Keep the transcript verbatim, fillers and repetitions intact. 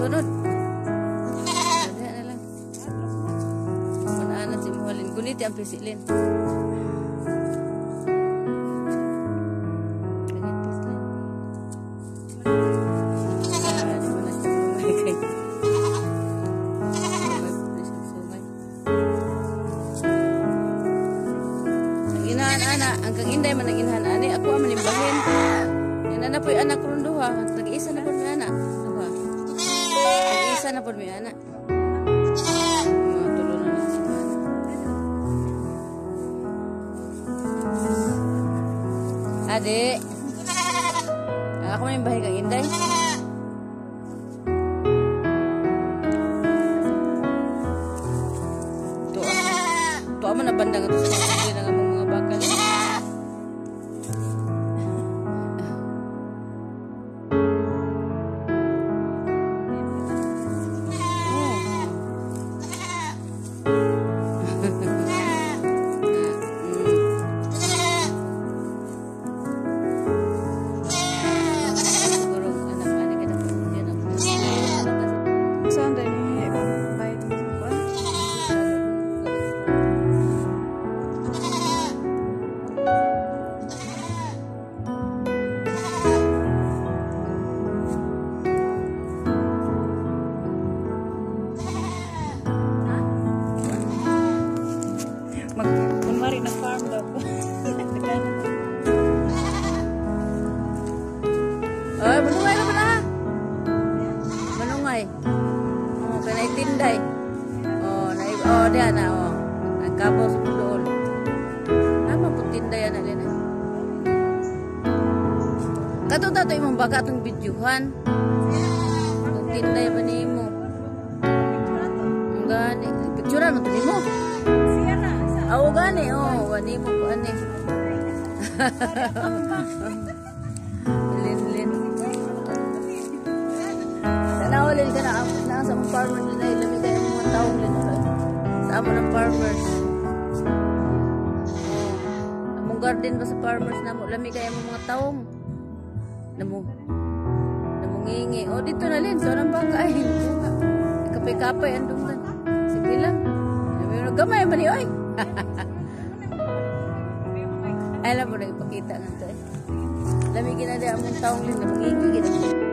sunod. Diha na lang. Mana si Muhalin. Guniti ang pisilin. Ana, ang kang inday man ang inhan ani ako ang manimbahin. Yan na po yung anak ko duha. Nag-iisa na po may anak. Duha. Nag-iisa na po may anak. Mga tulo na lang si anak. Ade. Ako manimbahin kang inday. Tuwa. Tuwa man na bandang ito sa mga ng mga bakal. Kunwari na farm daw po. Ay, manungay naman na. Manungay. Oh, kaya naitinday. Oh, na oh, diyan na oh. Nagkabaw sa doon. Nama po tinday na din. Kato tato imong baka atong bidyuhan. Kung tinday ba nimo? Ang gani. Picturean mo to nimo. Awo gani, oh, wani mo ko ani. Lin lin. Tanawalin ka na na sa farmer nila ilami kayo mga taong lin. Sa amo ng farmers. Among garden ba sa farmers na mo lami kayo mga taong. Namo. Namungingi. Oh, dito na lin, so nang baka ay. Kapay-kapay andong man. Sige lang. Gamay man ni oy. Alam mo na ipakita nga ito eh. Lamigin na din ang taong lin na magigigit.